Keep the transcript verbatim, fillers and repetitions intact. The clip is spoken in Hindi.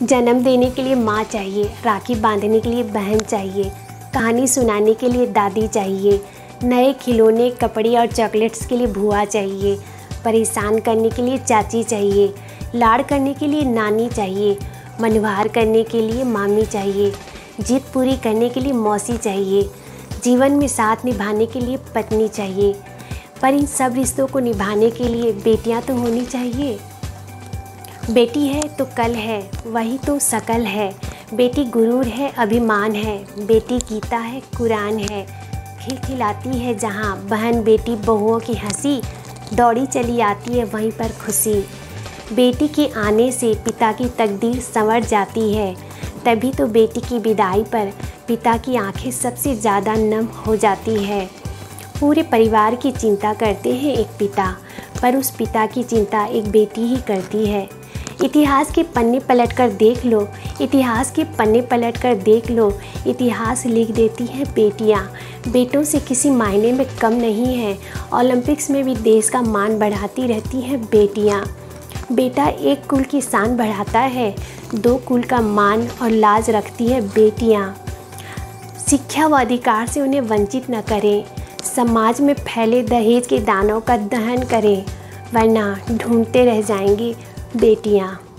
जन्म देने के लिए माँ चाहिए, राखी बांधने के लिए बहन चाहिए, कहानी सुनाने के लिए दादी चाहिए, नए खिलौने, कपड़े और चॉकलेट्स के लिए बुआ चाहिए, परेशान करने के लिए चाची चाहिए, लाड़ करने के लिए नानी चाहिए, मनवार करने के लिए मामी चाहिए, जिद पूरी करने के लिए मौसी चाहिए, जीवन में साथ निभाने के लिए पत्नी चाहिए। पर इन सब रिश्तों को निभाने के लिए बेटियां तो होनी चाहिए। बेटी है तो कल है, वही तो शकल है। बेटी गुरूर है, अभिमान है। बेटी गीता है, कुरान है। खिलखिलाती है जहाँ बहन बेटी बहुओं की हंसी, दौड़ी चली आती है वहीं पर खुशी। बेटी के आने से पिता की तकदीर संवर जाती है, तभी तो बेटी की विदाई पर पिता की आंखें सबसे ज़्यादा नम हो जाती है। पूरे परिवार की चिंता करते हैं एक पिता, पर उस पिता की चिंता एक बेटी ही करती है। इतिहास के पन्ने पलटकर देख लो, इतिहास के पन्ने पलटकर देख लो, इतिहास लिख देती हैं बेटियां। बेटों से किसी मायने में कम नहीं है। ओलंपिक्स में भी देश का मान बढ़ाती रहती हैं बेटियां। बेटा एक कुल की शान बढ़ाता है, दो कुल का मान और लाज रखती है बेटियां। शिक्षा व अधिकार से उन्हें वंचित न करें। समाज में फैले दहेज के दानों का दहन करें, वरना ढूंढते रह जाएंगी बेटियां।